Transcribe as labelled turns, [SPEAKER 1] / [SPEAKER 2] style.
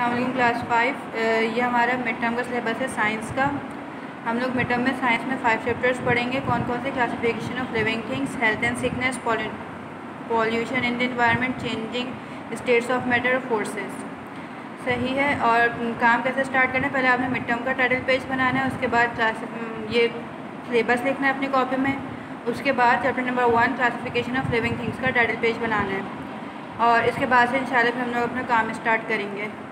[SPEAKER 1] अस्सलाम क्लास 5। ये हमारा मिड टर्म का सिलेबस है साइंस का। हम लोग मिड टर्म में साइंस में 5 चैप्टर्स पढ़ेंगे। कौन कौन से? Classification of living things, health and sickness, pollution in the environment, changing states of matter, forces. सही है। और काम कैसे स्टार्ट करना है? पहले आपने मिड टर्म का टाइटल पेज बनाना है, उसके बाद ये सिलेबस लिखना है अपनी कॉपी में। उसके बाद chapter number 1 classification of living things का टाइटल पेज बनाना है, और इसके बाद से इंशाल्लाह फिर हम लोग अपना काम स्टार्ट करेंगे।